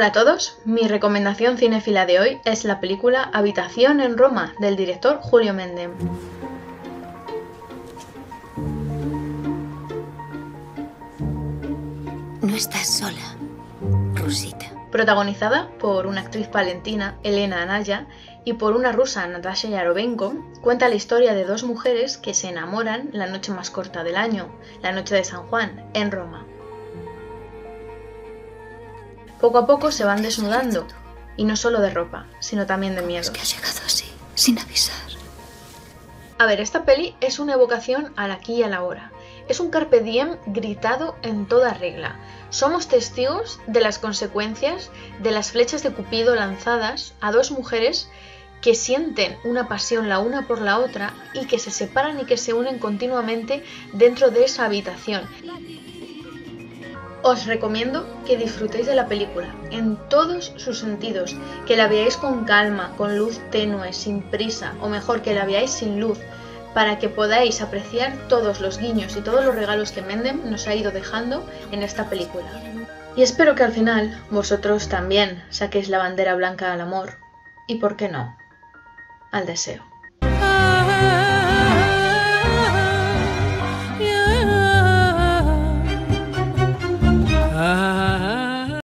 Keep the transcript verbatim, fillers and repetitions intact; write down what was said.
Hola a todos, mi recomendación cinéfila de hoy es la película Habitación en Roma, del director Julio Mendem. No estás sola, Rusita. Protagonizada por una actriz palentina, Elena Anaya, y por una rusa, Natasha Yarovenko, cuenta la historia de dos mujeres que se enamoran la noche más corta del año, la noche de San Juan, en Roma. Poco a poco se van desnudando, y no solo de ropa, sino también de miedo. Es que has llegado así, sin avisar. A ver, esta peli es una evocación al aquí y a la ahora. Es un carpe diem gritado en toda regla. Somos testigos de las consecuencias de las flechas de Cupido lanzadas a dos mujeres que sienten una pasión la una por la otra y que se separan y que se unen continuamente dentro de esa habitación. Os recomiendo que disfrutéis de la película, en todos sus sentidos, que la veáis con calma, con luz tenue, sin prisa, o mejor, que la veáis sin luz, para que podáis apreciar todos los guiños y todos los regalos que Mendem nos ha ido dejando en esta película. Y espero que al final vosotros también saquéis la bandera blanca al amor, y por qué no, al deseo.